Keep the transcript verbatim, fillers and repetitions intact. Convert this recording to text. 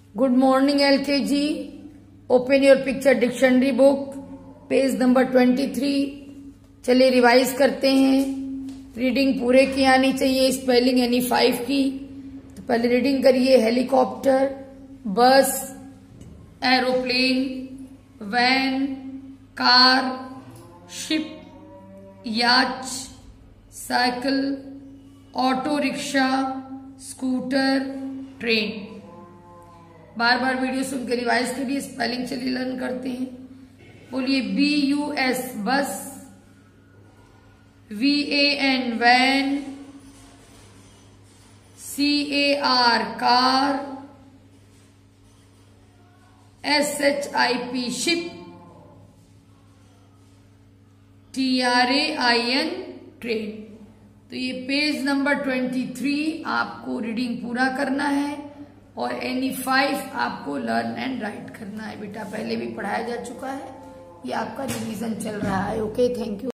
Good morning L K G. Open your picture dictionary book, page number twenty three. चलिए revise करते हैं. Reading पूरे की आनी चाहिए, स्पेलिंग यानी फाइव की. तो पहले रीडिंग करिए. Helicopter, bus, aeroplane, van, car, ship, yacht, cycle, auto rickshaw, scooter, train. बार बार वीडियो सुन के रिवाइज करिए. स्पेलिंग चलिए लर्न करते हैं. बोलिए B U S bus, V A N van, C A R car, S H I P ship, T R A I N train. तो ये पेज नंबर ट्वेंटी थ्री आपको रीडिंग पूरा करना है और एनी फाइव आपको लर्न एंड राइट करना है. बेटा पहले भी पढ़ाया जा चुका है, ये आपका रिवीजन चल रहा है. Okay, thank you.